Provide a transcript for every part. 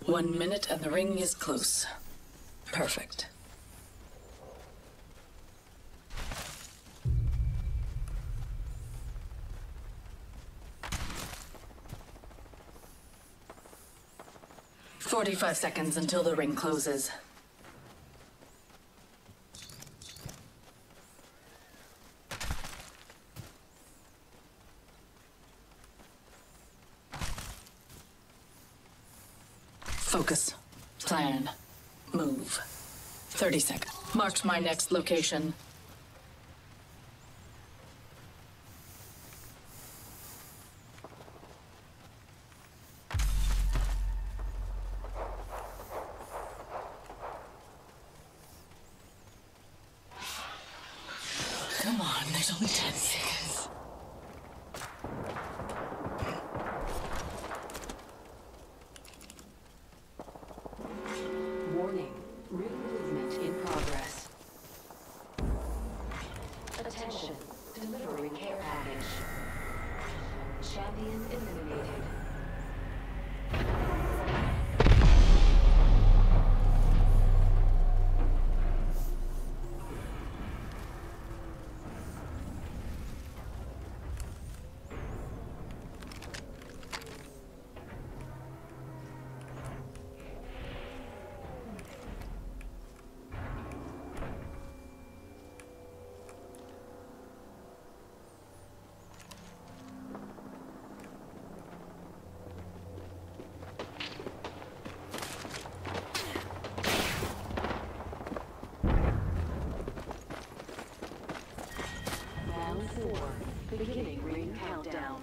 1 minute and the ring is close. Perfect. "45 seconds until the ring closes." Focus. Plan. Move. 30 seconds. Marked my next location. Come on, there's only 10 seconds. Warning, ring movement in progress. Attention, delivering care package. Champion eliminated. Round 4, beginning ring countdown.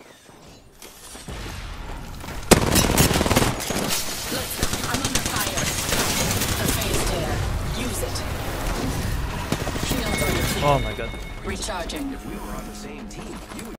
Let's go. I'm under fire. A phase tear. Use it. Shields are depleted. Oh my god. Recharging. If we were on the same team, you would